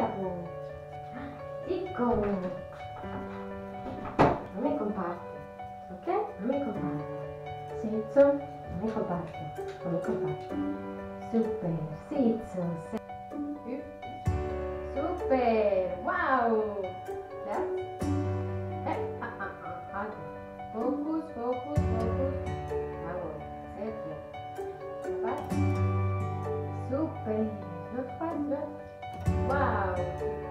bravo. Ecco. Non mi comparte. Ok? Non mi comparte. Sitzo. Non mi comparte. Non mi comparte. Super. Sitzo. Super. Wow. That's. Focus, focus, focus. Bravo. Sergio. Super. Not bad, no? Wow.